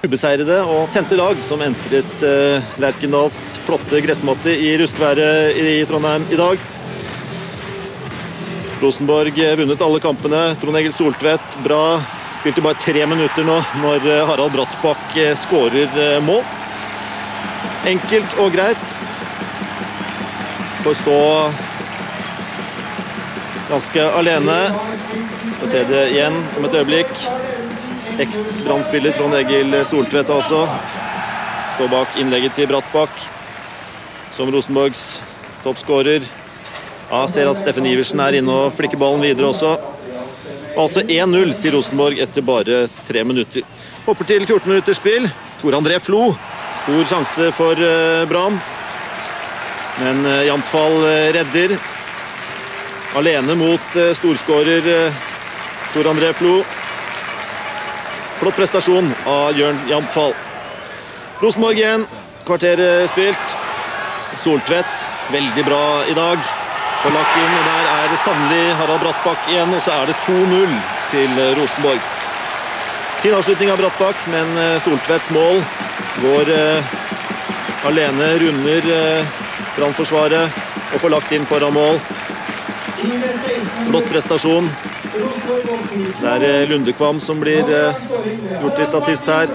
Ubeseirede og tente lag som entret Lerkendals flotte gressmatte i ruskværet i Trondheim i dag. Rosenborg vunnet alle kampene. Trond Egil Soltvedt, bra. Spilte bare 3 minutter nå når Harald Brattbakk skårer mål. Enkelt og greit. Får stå ganske alene. Skal se det igjen om et øyeblikk. Eks-brannspiller Trond Egil Soltvedt også. Står bak innlegget til Brattbakk, som Rosenborgs toppskårer. Ja, ser at Steffen Iversen inne og flikker ballen videre også. Altså 1-0 til Rosenborg etter bare 3 minutter. Hopper til 14 minutters spill. Tor André Flo. Stor sjanse for Brann. Men Jamfall redder. Alene mot storskårer Tor André Flo. Flott prestasjon av Jørn Jamfall. Rosenborg igjen. Kvarteret spilt. Soltvedt, veldig bra i dag. Får lagt inn, og der sannelig Harald Brattbakk igjen, og så det 2-0 til Rosenborg. Fin avslutning av Brattbakk, men Soltvedts mål går alene, runder brannforsvaret og får lagt inn foran mål. Flott prestasjon. Det Lundekvam som blir gjort til statist her.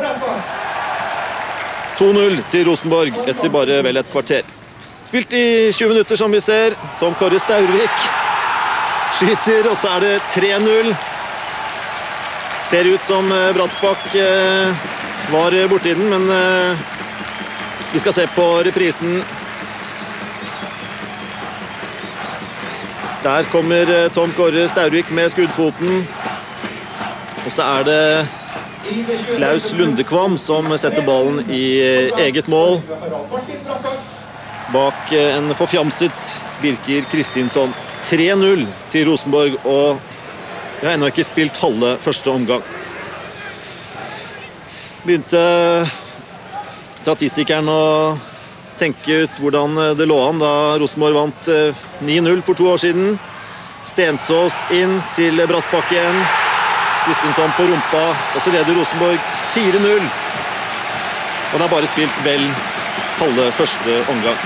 2-0 til Rosenborg etter bare vel et kvarter. Spilt i 20 minutter som vi ser. Tom Kåre Staurvik skyter, og så det 3-0. Ser ut som Brattbakk var borti den, men vi skal se på reprisen. Der kommer Tom Kåre Staurvik med skuddfoten. Og så det Klaus Lundekvam som setter ballen i eget mål. Bak en forfjamset Birker Kristinsson. 3-0 til Rosenborg, og vi har ennå ikke spilt halve første omgang. Begynte statistikeren å tenke ut hvordan det lå an da Rosenborg vant 9-0 for 2 år siden. Stensås inn til Brattbakk igjen. Kristinsson på rumpa, og så leder Rosenborg 4-0. Og det bare spilt vel halve første omgang.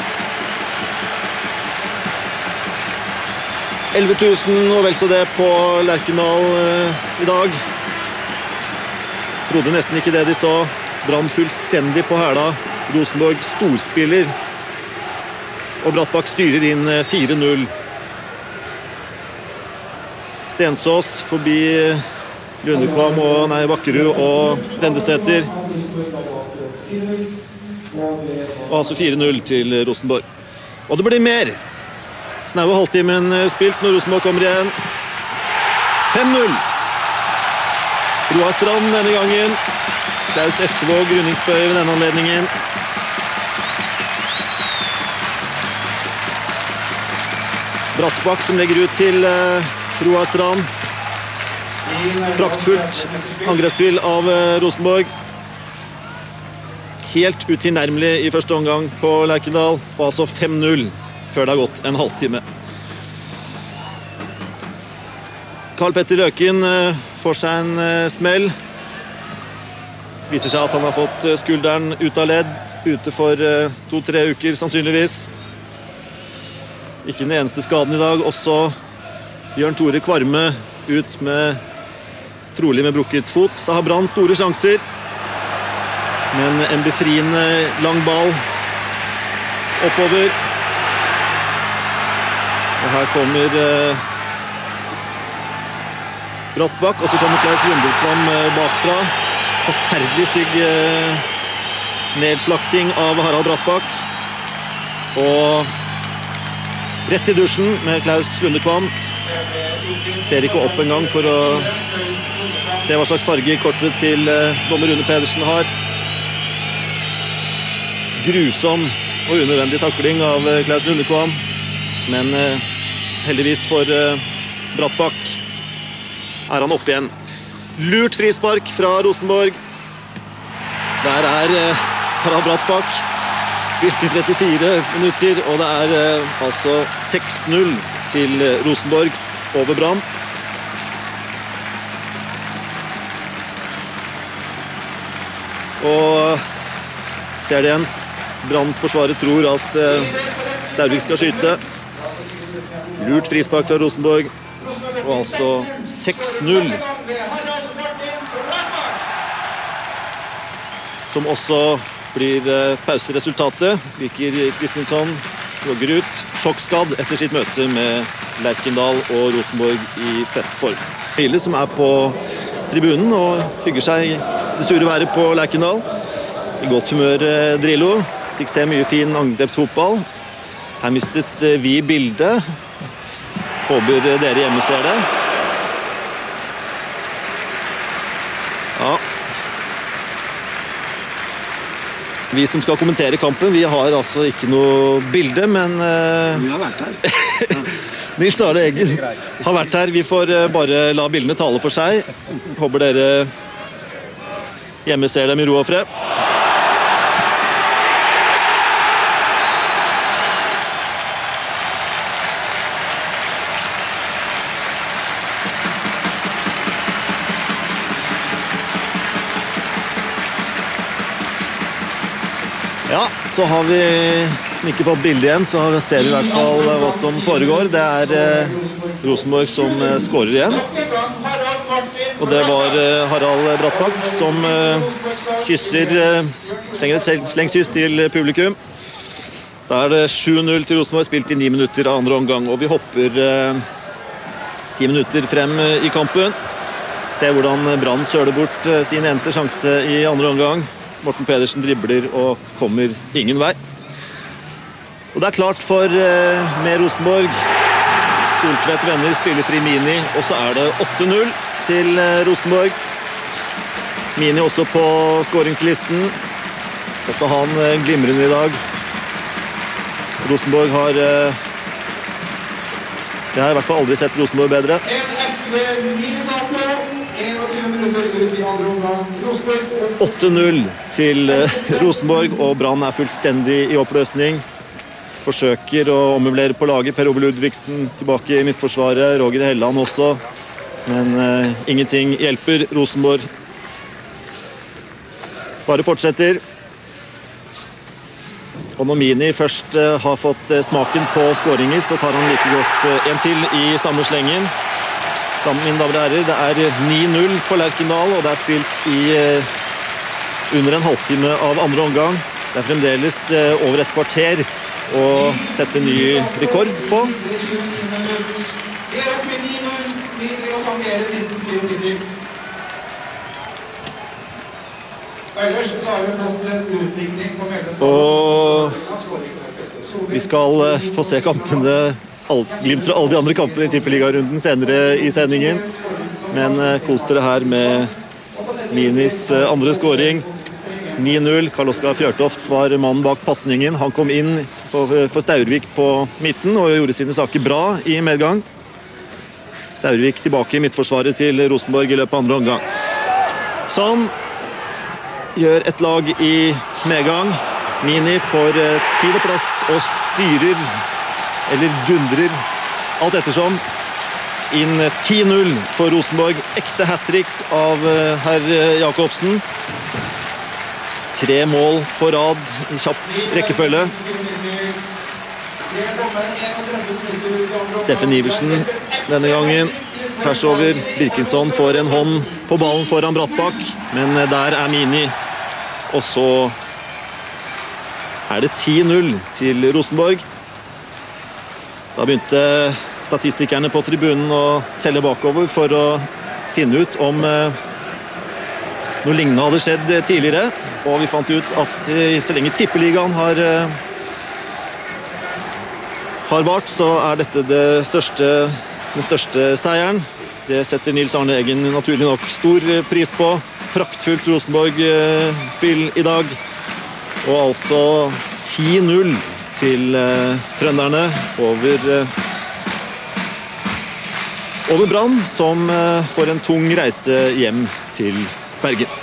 11 000 og vel så det på Lerkendal i dag. Trodde nesten ikke det de så. Brann fullstendig på hæla. Rosenborg storspiller. Og Brattbakk styrer inn 4-0. Stensås forbi Lundekvam og Bakkerud og Rendesæter. Og altså 4-0 til Rosenborg. Og det blir mer. Snaue halvtimen spilt når Rosenborg kommer igjen. 5-0. Roar Strand denne gangen. Klaus Eftervåg rundingsbøy ved denne anledningen. Brattbakk som legger ut til Roar Strand. Praktfullt angrepsspill av Rosenborg. Helt utilnærmelig i første omgang på Lerkendal, og altså 5-0 før det har gått en halvtime. Karl Petter Løken får seg en smell. Viser seg at han har fått skulderen ut av ledd, ute for 2-3 uker sannsynligvis. Ikke den eneste skaden i dag, også Bjørn Tore Kvarme ut med trolig med brukket fot. Så har Brann store sjanser, men en befriende lang ball oppover. Og her kommer Brattbakk, og så kommer Klaus Lundekvam bakfra. Forferdelig stygg nedslakting av Harald Brattbakk. Og rett i dusjen med Klaus Lundekvam. Ser ikke opp en gang for å se hva slags farge kortet til dommer Rune Pedersen har. Grusom og unødvendig takling av Klaus Lundekvam. Men heldigvis for Brattbakk han oppe igjen. Lurt frispark fra Rosenborg. Der Harald Brattbakk. Spilt i 34 minutter, og det altså 6-0 til Rosenborg over Brann. Og ser det igjen. Brannens forsvarer tror at Staurvik skal skyte. Lurt frispark fra Rosenborg. Og altså 6-0. Som også blir pauseresultatet. Viker Kristinsson jogger ut, sjokkskadd etter sitt møte med Lerkendal og Rosenborg i festform. Pile som er på tribunen og hygger seg i det sure været på Lerkendal. I godt humør Drillo. Fikk se mye fin angrepsfotball. Her mistet vi bildet. Håper dere hjemme ser det. Ja. Vi som skal kommentere kampen, vi har altså ikke noe bilde, men vi har vært her. Nils Arne Eggen har vært her. Vi får bare la bildene tale for seg. Håper dere hjemme ser dem i ro og fred. Ja, så har vi ikke fått bilde igjen, så ser vi i hvert fall hva som foregår. Det er Rosenborg som skårer igjen. Og det var Harald Brattbakk som slenger et slengskyss til publikum. Da er det 7-0 til Rosenborg, spilt i 9 minutter av andre omgang. Og vi hopper 10 minutter frem i kampen. Se hvordan Brann søler bort sin eneste sjanse i andre omgang. Morten Pedersen dribler og kommer ingen vei. Og det er klart for med Rosenborg. Soltvedt venner, spiller fri Mini, og så er det 8-0 til Rosenborg. Mini også på skåringslisten. Også han glimrende i dag. Rosenborg har... Jeg har i hvert fall aldri sett Rosenborg bedre. 8-0 til Rosenborg, og Brann er fullstendig i oppløsning. Forsøker å ommøblere på laget. Per Ove Ludvigsen tilbake i midtforsvaret. Roger Helland også. Men ingenting hjelper Rosenborg. Bare fortsetter. Og når Mini først har fått smaken på skåringer, så tar han like godt en til i samme slengen. Mine damer og herrer, det er 9-0 på Lerkendal, og det er spilt i under en halvtime av andre omgang. Det er fremdeles over et kvarter å sette ny rekord på. Og vi skal få se kampene glimt fra alle de andre kampene i Tippeligarunden senere i sendingen. Men kos dere her med Minis andre scoring. 9-0. Karl Oskar Fjørtoft var mannen bak passningen. Han kom inn for Staurvik på midten og gjorde sine saker bra i medgang. Staurvik tilbake i midtforsvaret til Rosenborg i løpet av andre omgang. Som gjør et lag i medgang. Mini får tid og plass og styrer eller dundrer alt ettersom inn 10-0 for Rosenborg. Ekte hat-trick av herr Jakobsen. 3 mål på rad i kjapp rekkefølge. Steffen Iversen denne gangen tvers over. Birkinsson får en hånd på ballen foran Brattbakk, men der er Mini. Og så er det 10-0 til Rosenborg. Da begynte statistikerne på tribunen å telle bakover for å finne ut om noe lignende hadde skjedd tidligere. Og vi fant ut at så lenge Tippeligaen har vart, så er dette den største seieren. Det setter Nils Arne Eggen naturlig nok stor pris på. Praktfullt Rosenborg-spill i dag. Og altså 10-0 til trønderne over Brann, som får en tung reise hjem til Bergen.